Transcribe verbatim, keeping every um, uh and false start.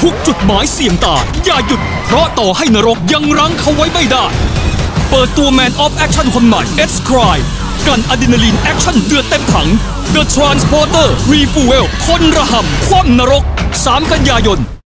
ทุกจุดหมายเสี่ยงตายอย่าหยุดเพราะต่อให้นรกยังรั้งเขาไว้ไม่ได้เปิดตัว Man of Action คนใหม่ X-Crime กันอะดรีนาลีนแอคชั่นเดือดเต็มถัง The Transporter Refuel คนระห่ำคว่ำนรกสามกันยายน